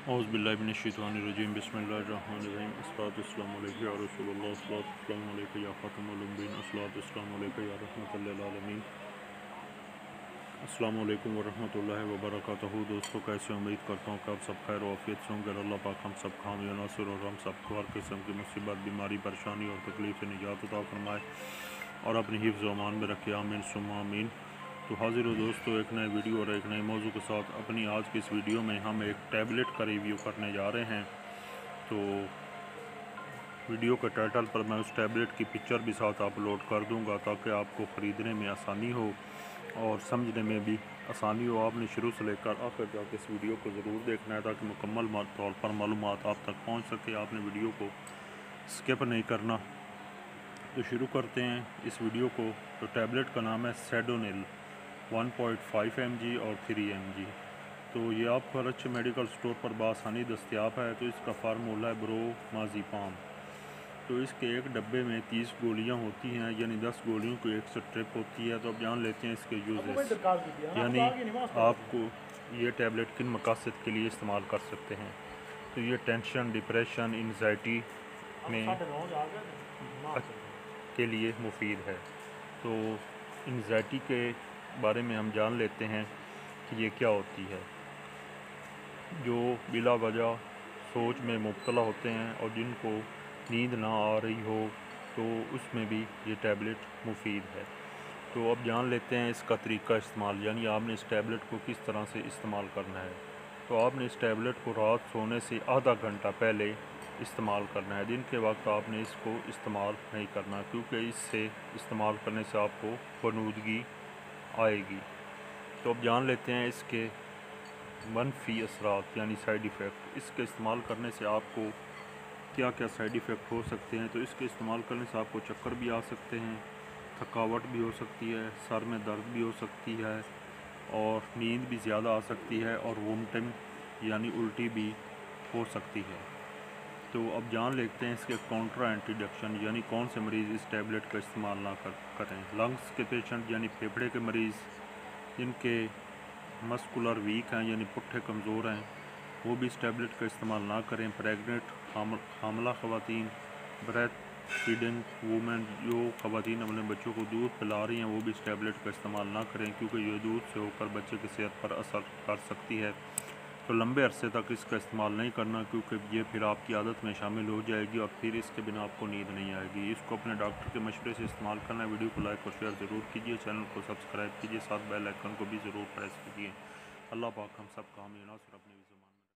اعوذ باللہ من الشیطان الرجیم بسم اللہ الرحمن الرحیم الصلاۃ والسلام علیک یا رسول اللہ الصلاۃ والسلام علیک یا خاتم الانبیاء الصلاۃ والسلام علیک یا رحمۃ للعالمین۔ السلام علیکم ورحمۃ اللہ وبرکاتہ۔ دوستو کیسے امید کرتا ہوں کہ آپ سب خیر و عافیت سے ہوں گے۔ اللہ پاک ہم سب حامی و ناصر اور ہم سب کو ہر قسم کی مصیبت، بیماری، پریشانی اور تکلیف سے نجات عطا فرمائے اور اپنی حفظ و امان میں رکھے، آمین ثم آمین۔ تو حاضر ہو دوستو ایک نئے ویڈیو اور ایک نئے موضوع کے ساتھ۔ اپنی آج کی اس ویڈیو میں ہم ایک ٹیبلٹ کا ریویو کرنے جا رہے ہیں۔ تو ویڈیو کے ٹائٹل پر میں اس ٹیبلٹ کی پکچر بھی ساتھ اپلوڈ کر دوں گا تاکہ آپ کو خریدنے میں آسانی ہو اور سمجھنے میں بھی آسانی ہو۔ آپ نے شروع سے لے کر آخر تک اس ویڈیو کو ضرور دیکھنا ہے تاکہ مکمل طور پر معلومات آپ تک پہنچ سکے۔ آپ نے ویڈیو کو سکپ نہیں کرنا۔ تو شروع کرتے ہیں اس ویڈیو کو۔ تو ٹیبلٹ کا نام ہے سیڈونل 1.5 mg اور 3 mg۔ تو یہ آپ کو ہر اچھے میڈیکل سٹور پر بآسانی دستیاب ہے۔ تو اس کا فارمولہ ہے برومازیپام۔ تو اس کے ایک ڈبے میں 30 گولیاں ہوتی ہیں، یعنی 10 گولیوں کی ایک سٹرپ ہوتی ہے۔ تو اب جان لیتے ہیں اس کے یوزز، یعنی آپ کو یہ ٹیبلٹ کن مقاصد کے لیے استعمال کر سکتے ہیں۔ تو یہ ٹینشن، ڈپریشن، انزائٹی میں کے لیے مفید ہے۔ تو انزائٹی کے بارے میں ہم جان لیتے ہیں کہ یہ کیا ہوتی ہے۔ جو بلا وجہ سوچ میں مبتلا ہوتے ہیں اور جن کو نیند نہ آ رہی ہو تو اس میں بھی یہ ٹیبلٹ مفید ہے۔ تو اب جان لیتے ہیں اس کا طریقہ استعمال، یعنی آپ نے اس ٹیبلٹ کو کس طرح سے استعمال کرنا ہے۔ تو آپ نے اس ٹیبلٹ کو رات سونے سے آدھا گھنٹہ پہلے استعمال کرنا ہے۔ دن کے وقت آپ نے اس کو استعمال نہیں کرنا کیونکہ اس سے استعمال کرنے سے آپ کو غنودگی آئے گی۔ تو اب جان لیتے ہیں اس کے منفی اثرات یعنی سائیڈ ایفیکٹ۔ اس کے استعمال کرنے سے آپ کو کیا کیا سائیڈ ایفیکٹ ہو سکتے ہیں۔ تو اس کے استعمال کرنے سے آپ کو چکر بھی آ سکتے ہیں، تھکاوٹ بھی ہو سکتی ہے، سر میں درد بھی ہو سکتی ہے اور نیند بھی زیادہ آ سکتی ہے اور وومٹنگ یعنی الٹی بھی ہو سکتی ہے۔ تو اب جان لیتے ہیں اس کے کاؤنٹرا انٹروڈکشن، یعنی کون سے مریض اس ٹیبلٹ کا استعمال نہ کریں۔ لنگس کے پیشنٹ یعنی پھیپھڑے کے مریض، جن کے مسکولر ویک ہیں یعنی پٹھے کمزور ہیں، وہ بھی اس ٹیبلٹ کا استعمال نہ کریں۔ پریگننٹ حاملہ خواتین، بریسٹ فیڈنگ وومن، جو خواتین اپنے بچوں کو دودھ پلا رہی ہیں، وہ بھی اس ٹیبلٹ کا استعمال نہ کریں کیونکہ یہ دودھ سے ہو کر بچے کی صحت پر اثر کر سکتی ہے۔ تو لمبے عرصے تک اس کا استعمال نہیں کرنا کیونکہ یہ پھر آپ کی عادت میں شامل ہو جائے گی اور پھر اس کے بنا آپ کو نیند نہیں آئے گی۔ اس کو اپنے ڈاکٹر کے مشورے سے استعمال کرنا ہے۔ ویڈیو کو لائک اور شیئر ضرور کیجیے، چینل کو سبسکرائب کیجیے، ساتھ بیل آئیکن کو بھی ضرور پریس کیجیے۔ اللہ پاک ہم سب کا حامی و ناصر اپنی زبان